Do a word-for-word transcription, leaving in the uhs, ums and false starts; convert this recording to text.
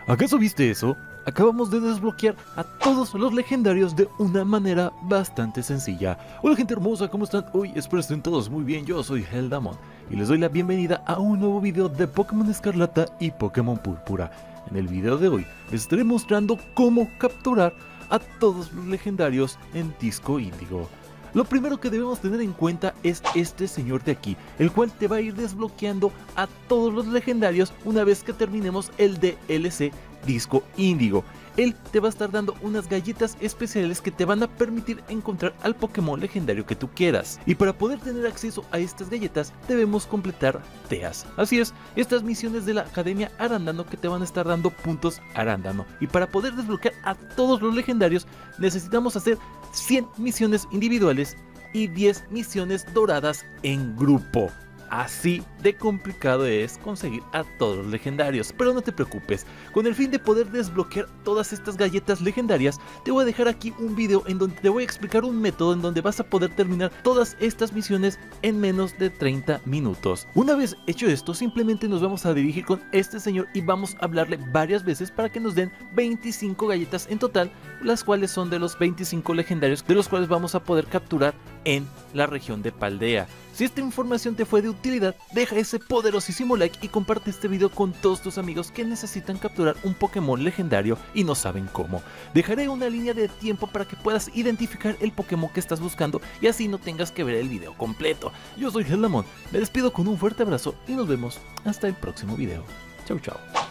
¿Acaso viste eso? Acabamos de desbloquear a todos los legendarios de una manera bastante sencilla. Hola gente hermosa, ¿cómo están? Hoy espero estén todos muy bien, yo soy Heldamon y les doy la bienvenida a un nuevo video de Pokémon Escarlata y Pokémon Púrpura. En el video de hoy les estaré mostrando cómo capturar a todos los legendarios en Disco Índigo. Lo primero que debemos tener en cuenta es este señor de aquí, el cual te va a ir desbloqueando a todos los legendarios una vez que terminemos el D L C Disco Índigo. Él te va a estar dando unas galletas especiales que te van a permitir encontrar al Pokémon legendario que tú quieras. Y para poder tener acceso a estas galletas debemos completar teas. Así es, estas misiones de la Academia Arándano que te van a estar dando puntos Arándano. Y para poder desbloquear a todos los legendarios necesitamos hacer cien misiones individuales y diez misiones doradas en grupo. Así de complicado es conseguir a todos los legendarios, pero no te preocupes, con el fin de poder desbloquear todas estas galletas legendarias, te voy a dejar aquí un video en donde te voy a explicar un método en donde vas a poder terminar todas estas misiones en menos de treinta minutos. Una vez hecho esto, simplemente nos vamos a dirigir con este señor y vamos a hablarle varias veces para que nos den veinticinco galletas en total, las cuales son de los veinticinco legendarios de los cuales vamos a poder capturar en la región de Paldea. Si esta información te fue de utilidad, deja ese poderosísimo like y comparte este video con todos tus amigos que necesitan capturar un Pokémon legendario y no saben cómo. Dejaré una línea de tiempo para que puedas identificar el Pokémon que estás buscando y así no tengas que ver el video completo. Yo soy Heldamon, me despido con un fuerte abrazo y nos vemos hasta el próximo video. Chau chau.